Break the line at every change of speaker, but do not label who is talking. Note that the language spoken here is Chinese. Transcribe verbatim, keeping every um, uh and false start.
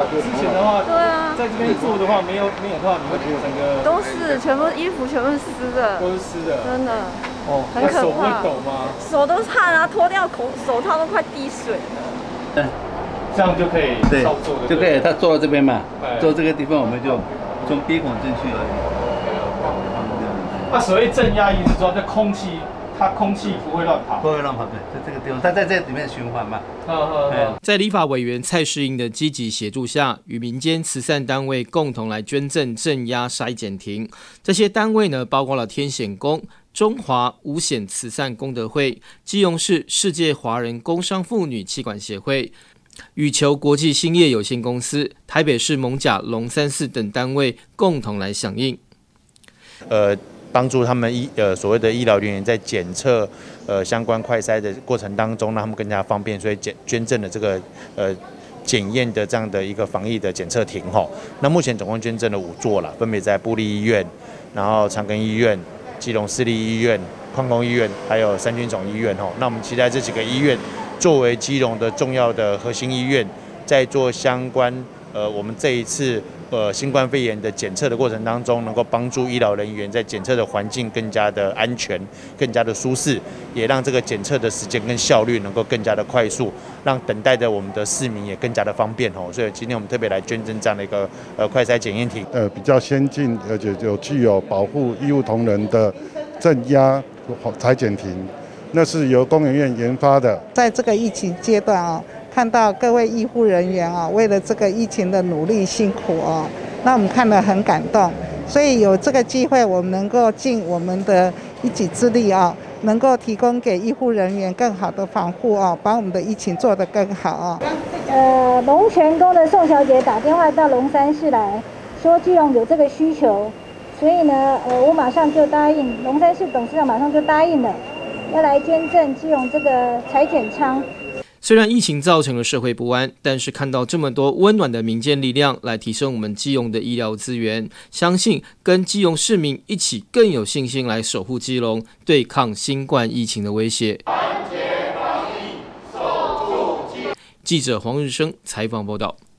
之前的话，
对啊，
在这边做的话，没有没有的话，你会整个
都是全部衣服全部湿的，
都是湿的，
真的。
哦，
很可怕。
手不会抖吗？
手都是汗啊，脱掉口手套都快滴水了。
嗯，这样就可以操作的，
就可以。他坐到这边嘛，坐这个地方我们就从鼻孔进去而已。
那所谓正压意思说，这空气。 它空气不会乱跑，
不会乱跑，对，在这个地方，它在这里面循环嘛。
在立法委员蔡世英的积极协助下，与民间慈善单位共同来捐赠正压筛检亭。这些单位呢，包括了天显宫、中华五显慈善功德会、基隆市世界华人工商妇女气管协会、羽球国际兴业有限公司、台北市艋舺龙山寺等单位共同来响应。
呃。 帮助他们医呃所谓的医疗人员在检测呃相关快筛的过程当中，让他们更加方便，所以捐捐赠了这个呃检验的这样的一个防疫的检测亭吼。那目前总共捐赠了五座了，分别在部立医院、然后长庚医院、基隆市立医院、矿工医院，还有三军总医院吼。那我们期待这几个医院作为基隆的重要的核心医院，在做相关呃我们这一次。 呃，新冠肺炎的检测的过程当中，能够帮助医疗人员在检测的环境更加的安全、更加的舒适，也让这个检测的时间跟效率能够更加的快速，让等待的我们的市民也更加的方便哦。所以今天我们特别来捐赠这样的一个呃快筛检验亭，
呃，比较先进，而且有具有保护医务同仁的正压采检亭，那是由工研院研发的。
在这个疫情阶段啊。 看到各位医护人员啊，为了这个疫情的努力辛苦哦，那我们看得很感动。所以有这个机会，我们能够尽我们的一己之力啊，能够提供给医护人员更好的防护啊，把我们的疫情做得更好啊。
呃，龙泉宫的宋小姐打电话到龙山市来说，基隆有这个需求，所以呢，呃，我马上就答应，龙山市董事长马上就答应了，要来捐赠基隆这个采检仓。
虽然疫情造成了社会不安，但是看到这么多温暖的民间力量来提升我们基隆的医疗资源，相信跟基隆市民一起更有信心来守护基隆，对抗新冠疫情的威胁。记者黄日升采访报道。